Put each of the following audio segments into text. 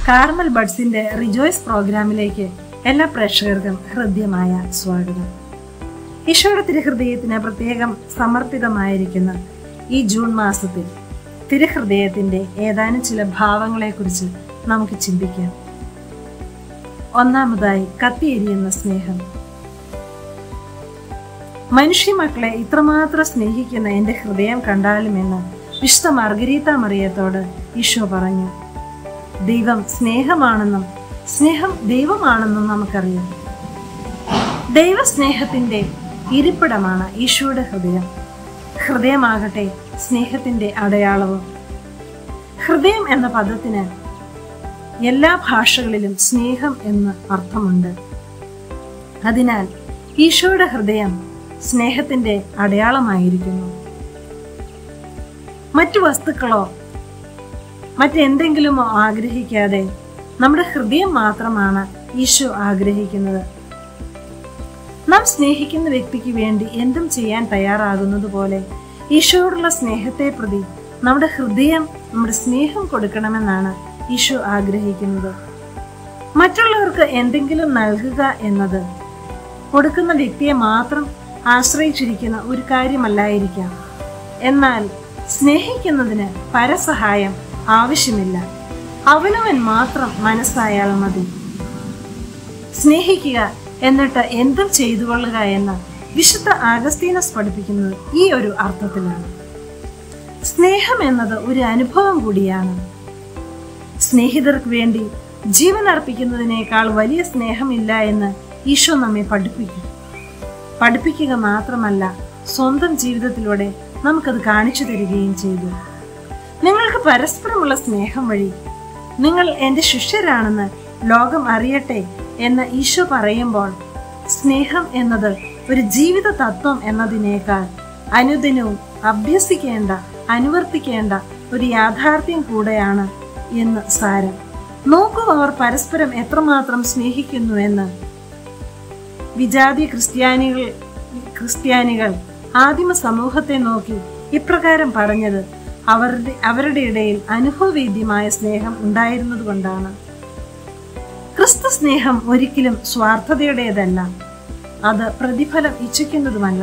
Carmel ബഡ്സിന്റെ rejoice പ്രോഗ്രാമിലേക്ക് എല്ലാ പ്രേക്ഷകർക്കും ഹൃദ്യമായ സ്വാഗതം. ഈശോയുടെ തിരുഹൃദയത്തിന് പ്രത്യേകം സമർപ്പിതമായിരിക്കുന്ന ഈ ജൂൺ മാസത്തിൽ തിരുഹൃദയത്തിന്റെ ഏതാനും ചില ഭാവങ്ങളെക്കുറിച്ച് നമുക്ക് ചിന്തിക്കാം. ഒന്നാമതായി, കത്തിയെരിയുന്ന സ്നേഹം. മനുഷ്യ മക്കളെ ഇത്രമാത്രം സ്നേഹിക്കുന്ന എന്റെ ഹൃദയം കണ്ടാലുമെന്ന് വിശുദ്ധ മാർഗരീത്ത മറിയത്തോട് ഈശോ പറഞ്ഞു. ദൈവം സ്നേഹമാണെന്നും സ്നേഹം ദൈവമാണെന്നും നമുക്കറിയാം. ദൈവസ്നേഹത്തിന്റെ ഇരിപ്പിടമാണ് ഈശോയുടെ ഹൃദയം. ഹൃദയമാകട്ടെ സ്നേഹത്തിന്റെ അടയാളവും. ഹൃദയം എന്ന പദത്തിന് എല്ലാ ഭാഷകളിലും സ്നേഹം എന്ന് അർത്ഥമുണ്ട്. അതിനാൽ ഈശോയുടെ ഹൃദയം സ്നേഹത്തിന്റെ അടയാളമായിരിക്കുന്നു. മറ്റു വസ്തുക്കളോ മറ്റെന്തെങ്കിലുമോ ആഗ്രഹിക്കാതെ നമ്മുടെ ഹൃദയം മാത്രമാണ് ഈശോ ആഗ്രഹിക്കുന്നത്. നാം സ്നേഹിക്കുന്ന വ്യക്തിക്ക് വേണ്ടി എന്തും ചെയ്യാൻ തയ്യാറാകുന്നത് പോലെ ഈശോയോടുള്ള സ്നേഹത്തെ പ്രതി നമ്മുടെ ഹൃദയം നമ്മുടെ സ്നേഹം കൊടുക്കണമെന്നാണ് ഈശോ ആഗ്രഹിക്കുന്നത്. മറ്റുള്ളവർക്ക് എന്തെങ്കിലും നൽകുക എന്നത് കൊടുക്കുന്ന വ്യക്തിയെ മാത്രം ആശ്രയിച്ചിരിക്കുന്ന ഒരു കാര്യമല്ലായിരിക്കാം. എന്നാൽ സ്നേഹിക്കുന്നതിന് പരസഹായം ആവശ്യമില്ല. അവനവൻ മാത്രം മനസ്സായാൽ മതി. സ്നേഹിക്കുക എന്നിട്ട് എന്തും ചെയ്തു കൊള്ളുക എന്ന വിശുദ്ധ അഗസ്തീനോസ് പഠിപ്പിക്കുന്നത് ഈ ഒരു അർത്ഥത്തിലാണ്. സ്നേഹം എന്നത് ഒരു അനുഭവം കൂടിയാണ്. സ്നേഹിതർക്ക് വേണ്ടി ജീവൻ അർപ്പിക്കുന്നതിനേക്കാൾ വലിയ സ്നേഹമില്ല എന്ന് ഈശോ നമ്മെ പഠിപ്പിക്കുക മാത്രമല്ല, സ്വന്തം ജീവിതത്തിലൂടെ നമുക്കത് കാണിച്ചു തരികയും ചെയ്തു. നിങ്ങൾക്ക് പരസ്പരമുള്ള സ്നേഹം വഴി നിങ്ങൾ എൻ്റെ ശിഷ്യരാണെന്ന് ലോകം അറിയട്ടെ എന്ന് ഈശോ പറയുമ്പോൾ, സ്നേഹം എന്നത് ഒരു ജീവിത തത്വം എന്നതിനേക്കാൾ അനുദിനവും അഭ്യസിക്കേണ്ട അനുവർത്തിക്കേണ്ട ഒരു യാഥാർത്ഥ്യം കൂടെയാണ് എന്ന് സാരം. നോക്കൂ, അവർ പരസ്പരം എത്രമാത്രം സ്നേഹിക്കുന്നു എന്ന്. വിജാതി ക്രിസ്ത്യാനികൾ ആദിമ സമൂഹത്തെ നോക്കി ഇപ്രകാരം പറഞ്ഞത് അവരുടെ ഇടയിൽ അനുഭവവേദ്യമായ സ്നേഹം ഉണ്ടായിരുന്നത് കൊണ്ടാണ്. ക്രിസ്തു സ്നേഹം ഒരിക്കലും സ്വാർത്ഥതയുടേതല്ല. അത് പ്രതിഫലം ഇച്ഛിക്കുന്നതുമല്ല.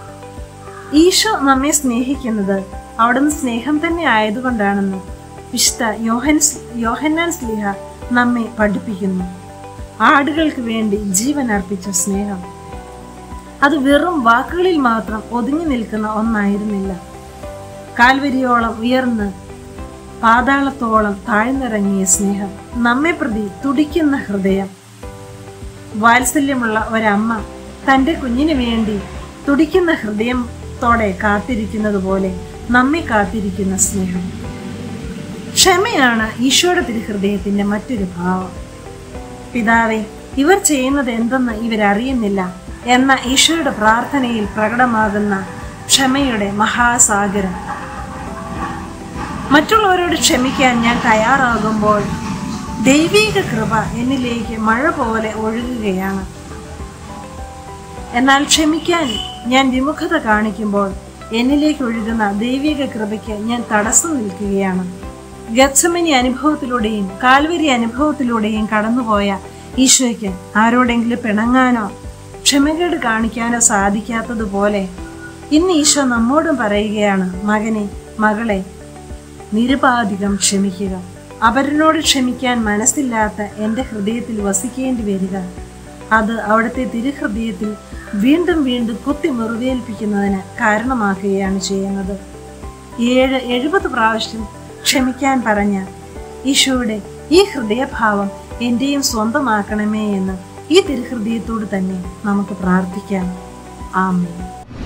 ഈശോ നമ്മെ സ്നേഹിക്കുന്നത് അവിടുന്ന് സ്നേഹം തന്നെ ആയതുകൊണ്ടാണെന്ന് വിശുദ്ധ യോഹന്നാൻ ശ്ലീഹ നമ്മെ പഠിപ്പിക്കുന്നു. ആടുകൾക്ക് വേണ്ടി ജീവൻ അർപ്പിച്ച സ്നേഹം അത് വെറും വാക്കുകളിൽ മാത്രം ഒതുങ്ങി നിൽക്കുന്ന ഒന്നായിരുന്നില്ല. കാൽവരിയോളം ഉയർന്ന് പാതാളത്തോളം താഴ്ന്നിറങ്ങിയ സ്നേഹം, നമ്മെ പ്രതി തുടിക്കുന്ന ഹൃദയം. വാത്സല്യമുള്ള ഒരമ്മ തൻ്റെ കുഞ്ഞിന് വേണ്ടി തുടിക്കുന്ന ഹൃദയത്തോടെ കാത്തിരിക്കുന്നത് പോലെ നമ്മെ കാത്തിരിക്കുന്ന സ്നേഹം. ക്ഷമയാണ് ഈശോയുടെ തിരുഹൃദയത്തിന്റെ മറ്റൊരു ഭാവം. പിതാവേ, ഇവർ ചെയ്യുന്നത് എന്തെന്ന് ഇവരറിയുന്നില്ല എന്ന ഈശോയുടെ പ്രാർത്ഥനയിൽ പ്രകടമാകുന്ന ക്ഷമയുടെ മഹാസാഗരം. മറ്റുള്ളവരോട് ക്ഷമിക്കാൻ ഞാൻ തയ്യാറാകുമ്പോൾ ദൈവീക കൃപ എന്നിലേക്ക് മഴ പോലെ ഒഴുകുകയാണ്. എന്നാൽ ക്ഷമിക്കാൻ ഞാൻ വിമുഖത കാണിക്കുമ്പോൾ എന്നിലേക്ക് ഒഴുകുന്ന ദൈവിക കൃപയ്ക്ക് ഞാൻ തടസ്സം നിൽക്കുകയാണ്. ഗത്സമനി അനുഭവത്തിലൂടെയും കാൽവരി അനുഭവത്തിലൂടെയും കടന്നുപോയ ഈശോയ്ക്ക് ആരോടെങ്കിലും പിണങ്ങാനോ ക്ഷമകേട് കാണിക്കാനോ സാധിക്കാത്തതുപോലെ ഇന്ന് ഈശോ നമ്മോടും പറയുകയാണ്, മകനെ, മകളെ, നിരുപാധികം ക്ഷമിക്കുക. അവരിനോട് ക്ഷമിക്കാൻ മനസ്സില്ലാത്ത എൻ്റെ ഹൃദയത്തിൽ വസിക്കേണ്ടി വരിക, അത് അവിടുത്തെ തിരുഹൃദയത്തിൽ വീണ്ടും വീണ്ടും കുത്തി മുറിവേൽപ്പിക്കുന്നതിന് കാരണമാക്കുകയാണ് ചെയ്യുന്നത്. 70 പ്രാവശ്യം ക്ഷമിക്കാൻ പറഞ്ഞ ഈശോയുടെ ഈ ഹൃദയഭാവം എന്റെയും സ്വന്തമാക്കണമേ എന്ന് ഈ തിരുഹൃദയത്തോട് തന്നെ നമുക്ക് പ്രാർത്ഥിക്കാം. ആമേൻ.